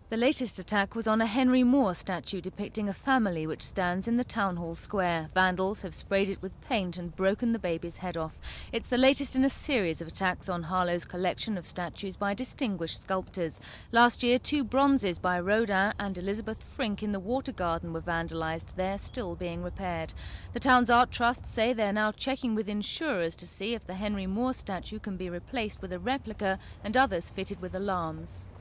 The latest attack was on a Henry Moore statue depicting a family which stands in the Town Hall Square. Vandals have sprayed it with paint and broken the baby's head off. It's the latest in a series of attacks on Harlow's collection of statues by distinguished sculptors. Last year, 2 bronzes by Rodin and Elizabeth Frink in the Water Garden were vandalised. They're still being repaired. The town's art trusts say they're now checking with insurers to see if the Henry Moore statue can be replaced with a replica and others fitted with alarms.